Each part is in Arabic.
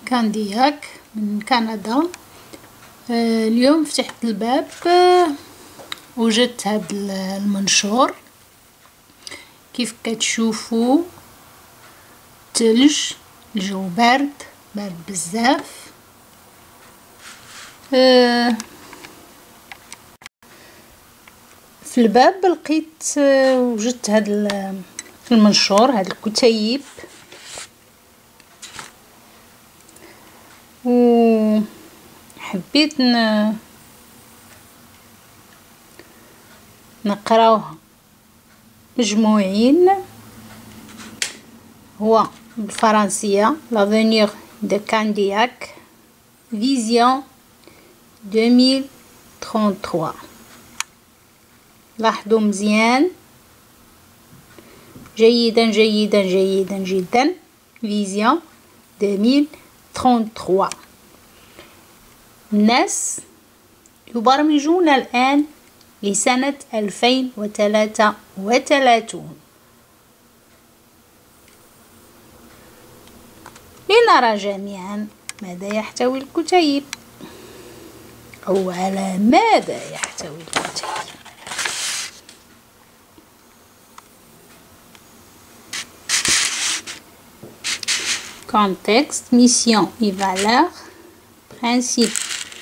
كاندياك من كندا. اليوم فتحت الباب، وجدت هاد المنشور كيف كتشوفوا. تلج، الجو بارد بزاف. في الباب لقيت وجدت هاد المنشور، هاد الكتيب، وحبيت نقراوها مجموعين. هو بالفرنسية لافونيغ دو كاندياك فيزيون 2033. لاحظوا مزيان، جيدا جيدا جيدا جدا، فيزيون 2033. الناس يبرمجون الآن لسنة 2033. لنرى جميعا ماذا يحتوي الكتيب، أو على ماذا يحتوي الكتيب. Contexte, mission et valeur, principe,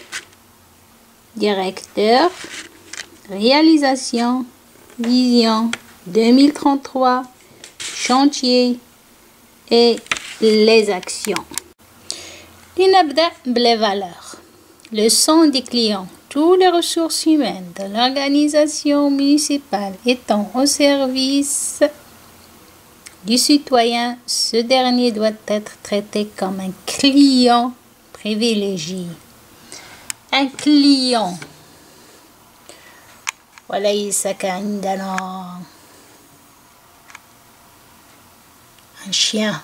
directeur, réalisation, vision 2033, chantier et les actions. لنبدأ بles valeurs. Le sang des clients. Toutes les ressources humaines de l'organisation municipale étant au service du citoyen, ce dernier doit être traité comme un client privilégié. Un client. وليس كعندنا un chien.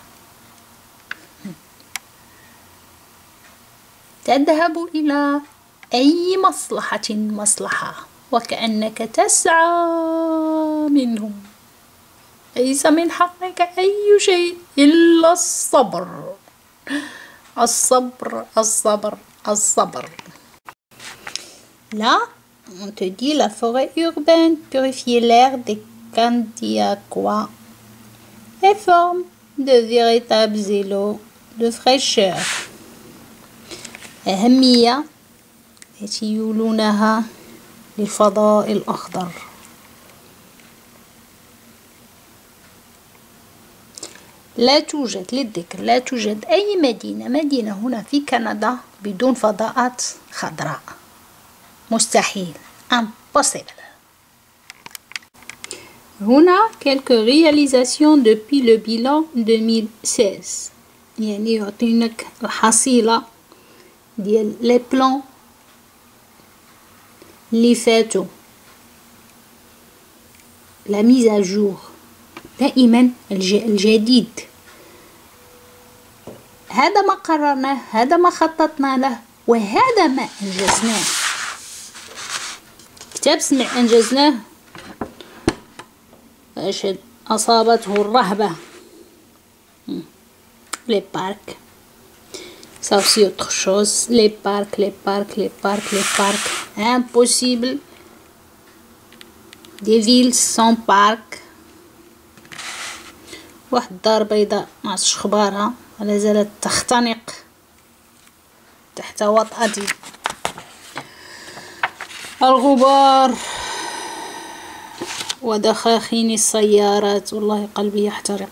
تذهب إلى أي مصلحة وكأنك تسعى منهم. ليس من حقك أي شيء إلا الصبر. الصبر الصبر الصبر. Là, on te dit la forêt urbaine purifie l'air des Candiacois et forme de véritables îlots de fraîcheur. أهمية التي يولونها للفضاء الأخضر. لا توجد، للذكر، لا توجد أي مدينة هنا في كندا بدون فضاءات خضراء. مستحيل. Impossible. هنا quelques réalisations depuis le bilan 2016. يعني يعطينك الحصيلة ديال لي بلان اللي فاتوا. لا ميز جور، دائما الجديد. هذا ما قررناه، هذا ما خططنا له، وهذا ما أنجزناه. كتاب سمع أنجزناه اش أصابته الرهبة. لي بارك، ça aussi autre chose. Les parcs. Impossible. Des villes sans parc. واحد الدار بيضاء ما عرفتش خبارها، ولا زالت تختنق تحت وطأة الغبار ودخاخين السيارات. والله قلبي يحترق.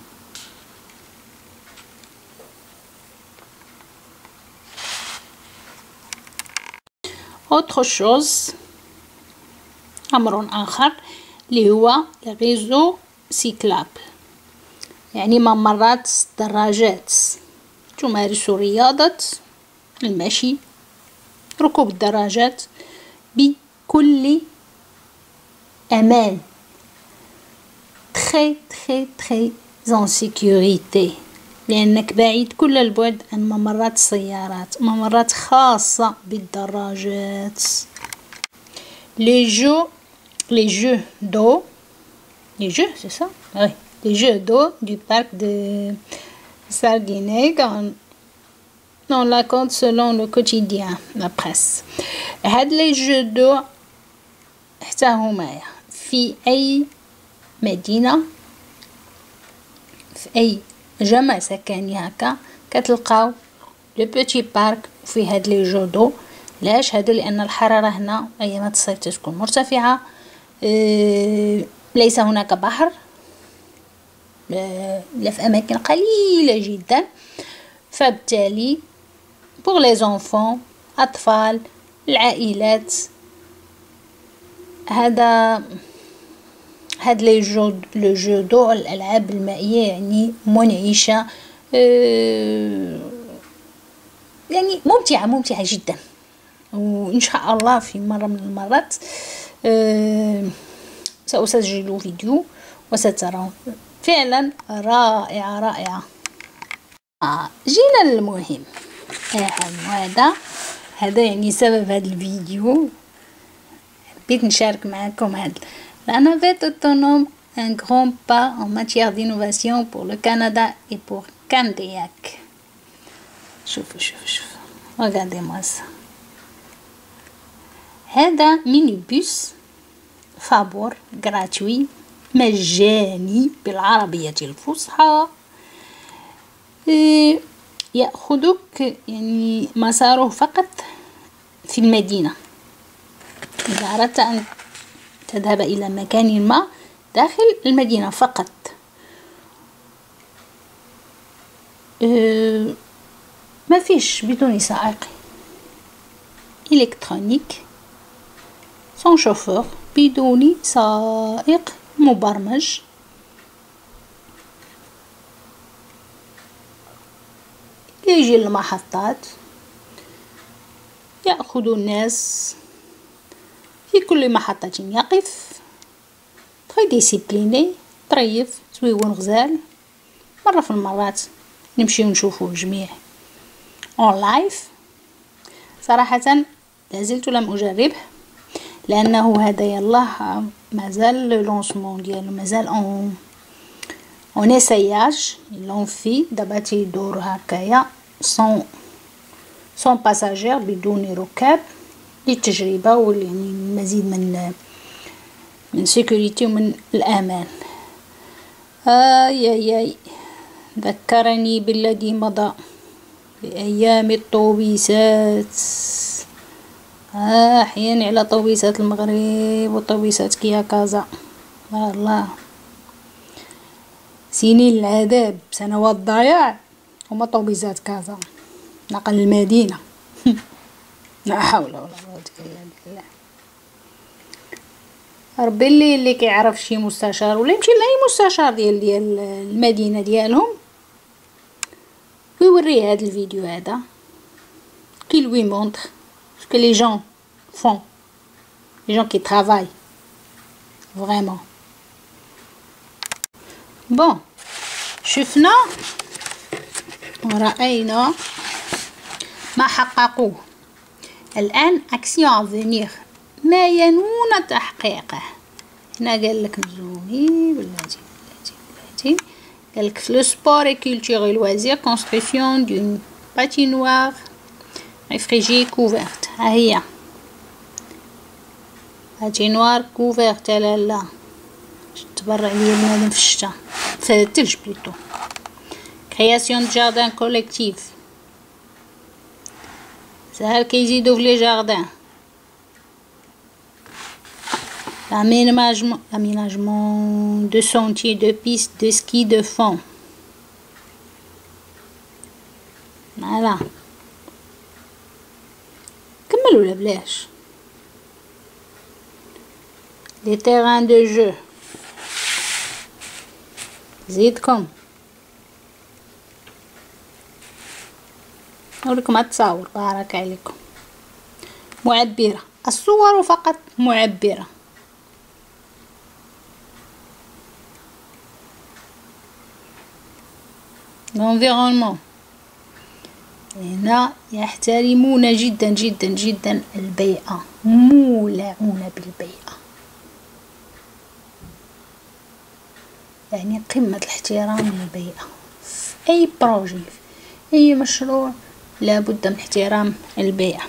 autre chose، أمر آخر اللي هو الريزو سيكلابل، يعني ممرات الدراجات تمارس رياضة المشي، ركوب الدراجات بكل أمان. très en sécurité، لأنك بعيد كل البعد عن ممرات السيارات، ممرات خاصة بالدراجات. les jeux d'eau، c'est ça? Oui, les jeux d'eau du parc de Saguenay dans la compte selon le quotidien la presse. هاد لي جو دو حتى هما في اي مدينه في اي جمع سكني هكا كتلقاو لو بوتي بارك في هاد لي جو دو. لاش هادو؟ لان الحراره هنا ايامات الصيف تكون مرتفعه، ليس هناك بحر، لا في اماكن قليله جدا، فبالتالي pour les enfants اطفال العائلات هاد لي جو لو جو دو الالعاب المائيه يعني منعشه، يعني ممتعه جدا. وان شاء الله في مره من المرات سأسجل فيديو وسترون فعلا رائعه. جينا للمهم اهم، هذا يعني سبب هذا الفيديو. حبيت نشارك معكم هذا la navette autonome un grand pas en matière d'innovation pour le Canada et pour Candiac. شوفوا regardez-moi ça. هذا ميني بوس فابور gratuit مجاني بالعربية الفصحى، يأخذك يعني مساره فقط في المدينة. إذا أردت أن تذهب إلى مكان ما داخل المدينة فقط، ما فيش بدون سائق، إلكترونيك سون شوفور، بدون سائق مبرمج. يجي المحطات يأخذ الناس في كل محطة، يقف تري ديسيبليني، طريف زويون غزال. مرة في المرات نمشي ونشوفوه جميع اون لايف. صراحة لازلت لم أجربه لأنه هذا يالله مازال لونسمون ديالو مازال اون اسياج لون في دابا تيدور هكايا سون باساجير بدون ركاب للتجربة يعني المزيد من سيكوريتي ومن الأمان. آي ذكرني بالذي مضى بأيام الطوبيسات. أحياني على طوبيسات المغرب وطوبيسات كيا كازا، الله سنين العذاب، سنوات ضياع، وما طوبيسات كازا نقل المدينة. لا حول ولا قوة إلا بالله. ربي اللي كيعرف شي مستشار ولا يمشي لاي مستشار ديال المدينة ديالهم ويوريه هذا الفيديو هذا كي لوي مونتر ce que les gens font, les gens qui travaillent vraiment. Bon, شفنا ورأينا ما حققوه. الآن أكسيون أفونيغ ما ينون تحقيقه. هنا قالك نزومي بلاتي قالك في لو سبور اي كولتور لوازير كونستركسيون دون باتينوار ريفريجي كوفرت. ها هي باتينوار كوفرت. لا تبرع ليا بنادم في الشتا في الثلج بليتو. كرياسيون دو جاردان كوليكتيف ساهل كيزيدو في لي جاردان. l'aménagement de sentiers, de pistes de ski de fond. Voilà. كملوا ولا بلاش؟ les terrains de jeu. زيدكم نوريكم التصاور بارك عليكم. معبرة، الصور فقط معبرة. l'environnement هنا يحترمون جدا جدا جدا البيئة، مولعون بالبيئة، يعني قمة الاحترام للبيئة. في أي بروجي، في أي مشروع لابد من احترام البيئة.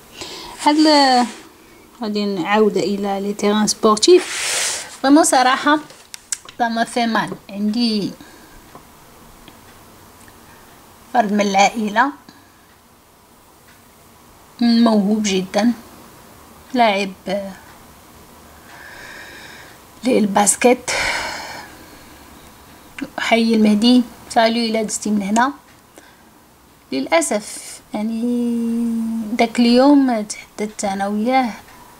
غادي عودة إلى لي تيران سبورتيف. فريمون صراحة ما في مال. عندي فرد من العائلة موهوب جدا، لاعب للباسكت، حي المهدي، سالو إلى دزتي من هنا. للأسف يعني داك اليوم تحدثت أنا وياه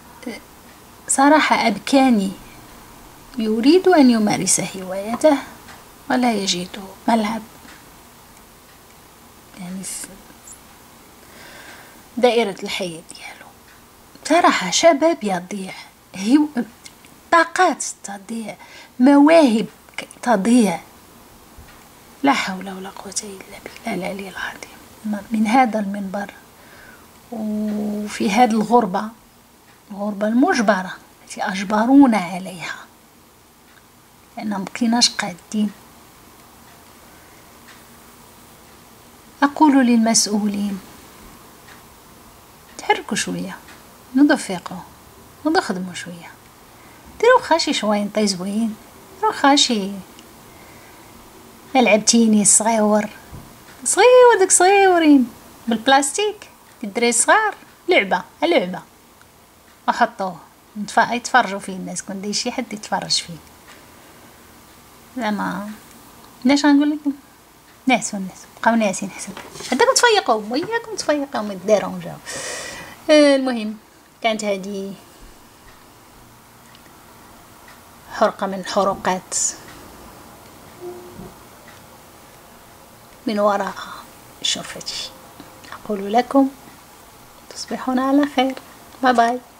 صراحة أبكاني. يريد أن يمارس هوايته ولا يجد ملعب، يعني في دائرة الحي ديالو. صراحة شباب يضيع، طاقات تضيع، مواهب تضيع. لا حول ولا قوة إلا بالله العلي العظيم. من هذا المنبر وفي هذه الغربة المجبرة التي أجبرونا عليها، لأننا مبقيناش قادين، أقول للمسؤولين تحركوا شوية، نوضو فيقوا، نوضو خدموا شوية، ديروا خاشي شوينطي زوين، ديروا خاشي ملعب تينيس صغيور داك صغيورين بالبلاستيك، الدراري صغار لعبة وحطوه يتفرجوا فيه الناس، كون داير شي حد يتفرج فيه. زعما علاش غنقول لكم نعسوا الناس، بقاو ناعسين حسن، هداكم تفيقوا وياكم تفيقوا ما ديرونجاو. المهم كانت هذه حرقة من حروقات من وراء شرفتي. أقول لكم تصبحون على خير. باي باي.